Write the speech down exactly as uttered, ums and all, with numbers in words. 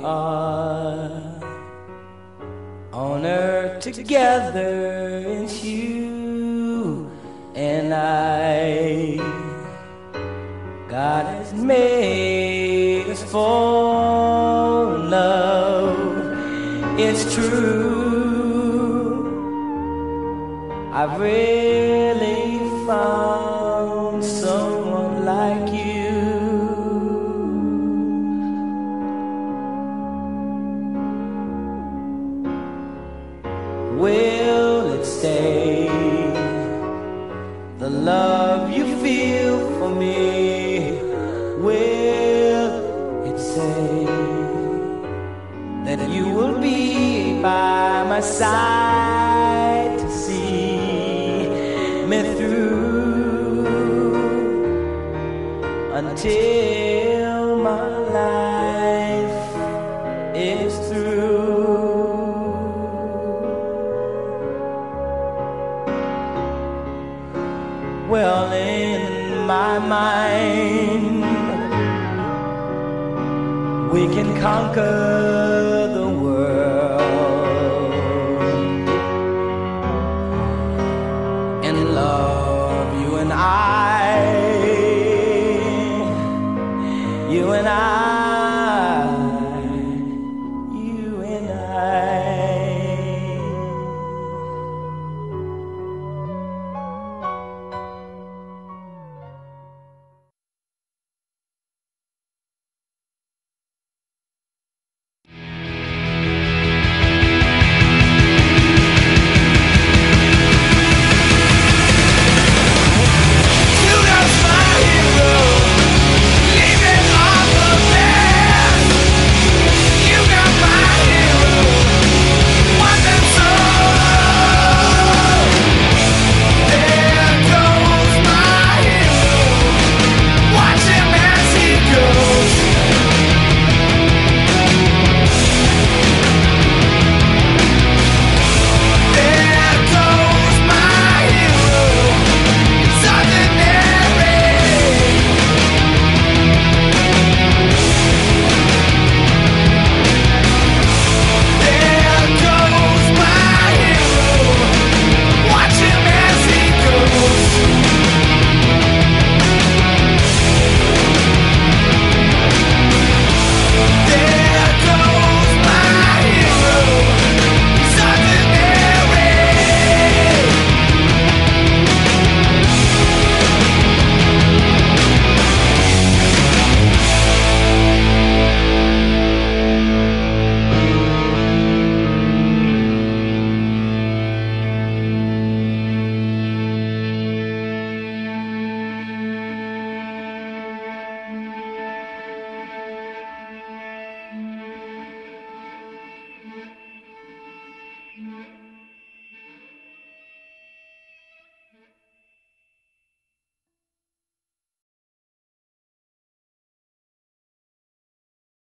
are on earth together, it's you and I. God has made us for love, it's true. I've really found someone like you. Will it stay, the love you feel for me? Will it say that you will be by my side to see me through until my life is through? Well, in my mind, we can conquer